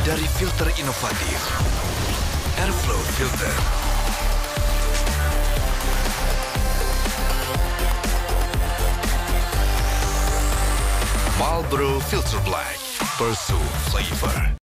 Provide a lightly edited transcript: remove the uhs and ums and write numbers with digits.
dari filter inovatif Airflow Filter. Marlboro Filter Black, Pursue Flavor.